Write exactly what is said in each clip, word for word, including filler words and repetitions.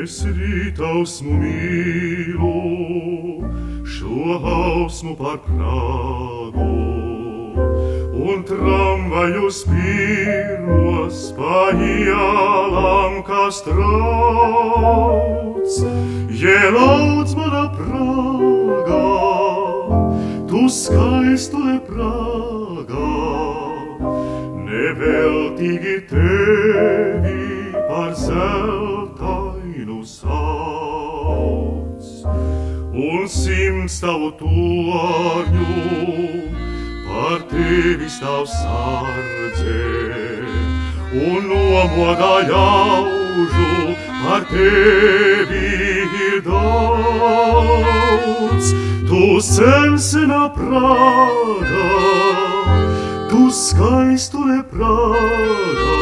Es rītausmu mīlu, šo hausmu par Prāgu, un tramvajus pirmos pa ielām, kas trauc. Ielauc mana Prāgā, tu skaistule Prāgā, neveltīgi tevi par zeltainu sauc. Un simts tavu torņu par tevi stāv sardzē, un nomodā ļaužu par tevi ir daudz. Tu sensena Prāga, tu skaistule Prāga,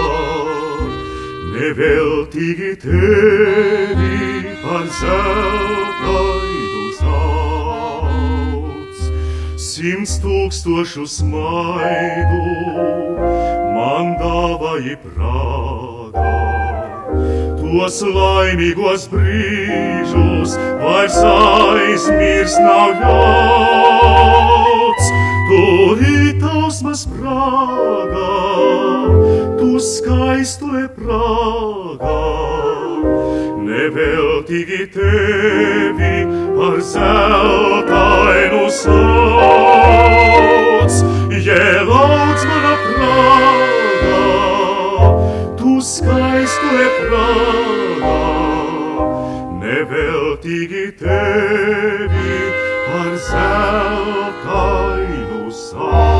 neveltīgi tevi par zeltainu sauc. Simts tūkstošu smaidu man dāvāji Prāgā, tos laimīgos brīžus vairs aizmirst nav ļauts. Tu rītausmas Prāgā, tu skaistule Prāgā, neveltīgi tevi par zeltainu sauc. Ielauc mana Prāgā, tu skaistule Prāgā, neveltīgi tevi par zeltainu sauc.